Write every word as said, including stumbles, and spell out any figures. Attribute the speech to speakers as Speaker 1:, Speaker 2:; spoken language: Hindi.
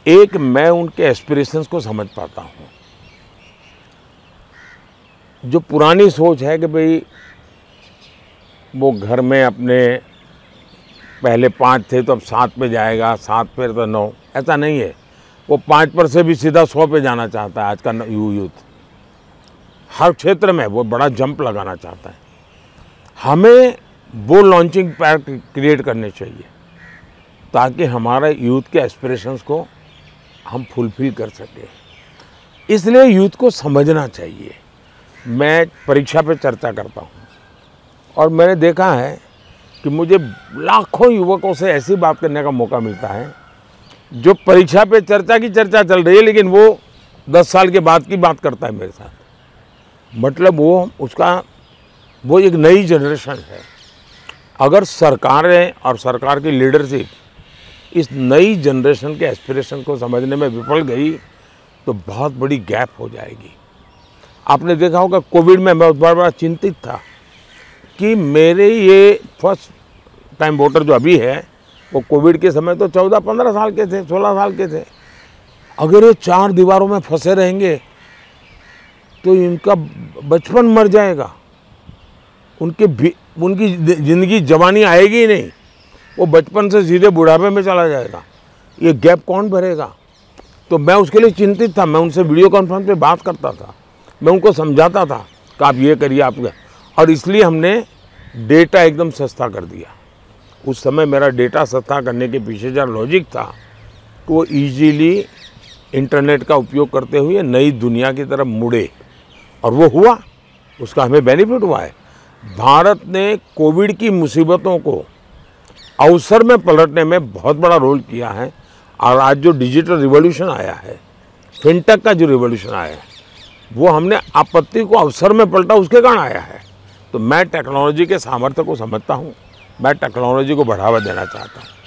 Speaker 1: एक मैं उनके एस्पिरेशंस को समझ पाता हूँ। जो पुरानी सोच है कि भाई वो घर में अपने पहले पाँच थे तो अब सात पे जाएगा, सात पे तो नौ, ऐसा नहीं है। वो पाँच पर से भी सीधा सौ पे जाना चाहता है। आज का यू यूथ हर क्षेत्र में वो बड़ा जंप लगाना चाहता है। हमें वो लॉन्चिंग पैड क्रिएट करने चाहिए ताकि हमारे यूथ के एस्पिरेशंस को हम फुलफिल कर सकें। इसलिए यूथ को समझना चाहिए। मैं परीक्षा पे चर्चा करता हूँ और मैंने देखा है कि मुझे लाखों युवकों से ऐसी बात करने का मौका मिलता है जो परीक्षा पे चर्चा की चर्चा चल रही है लेकिन वो दस साल के बाद की बात करता है मेरे साथ। मतलब वो उसका वो एक नई जनरेशन है। अगर सरकारें और सरकार की लीडरशिप इस नई जनरेशन के एस्पिरेशन को समझने में विफल गई तो बहुत बड़ी गैप हो जाएगी। आपने देखा होगा कोविड में मैं बहुत बड़ा चिंतित था कि मेरे ये फर्स्ट टाइम वोटर जो अभी है वो कोविड के समय तो चौदह पंद्रह साल के थे, सोलह साल के थे। अगर ये चार दीवारों में फंसे रहेंगे तो इनका बचपन मर जाएगा, उनके भी उनकी ज़िंदगी जवानी आएगी ही नहीं, वो बचपन से सीधे बुढ़ापे में चला जाएगा। ये गैप कौन भरेगा? तो मैं उसके लिए चिंतित था। मैं उनसे वीडियो कॉन्फ्रेंस पे बात करता था, मैं उनको समझाता था कि आप ये करिए आप। और इसलिए हमने डेटा एकदम सस्ता कर दिया। उस समय मेरा डेटा सस्ता करने के पीछे जो लॉजिक था कि वो ईजीली इंटरनेट का उपयोग करते हुए नई दुनिया की तरफ मुड़े, और वो हुआ, उसका हमें बेनिफिट हुआ है। भारत ने कोविड की मुसीबतों को अवसर में पलटने में बहुत बड़ा रोल किया है। और आज जो डिजिटल रिवॉल्यूशन आया है, फिनटेक का जो रिवॉल्यूशन आया है, वो हमने आपत्ति को अवसर में पलटा, उसके कारण आया है। तो मैं टेक्नोलॉजी के सामर्थ्य को समझता हूँ, मैं टेक्नोलॉजी को बढ़ावा देना चाहता हूँ।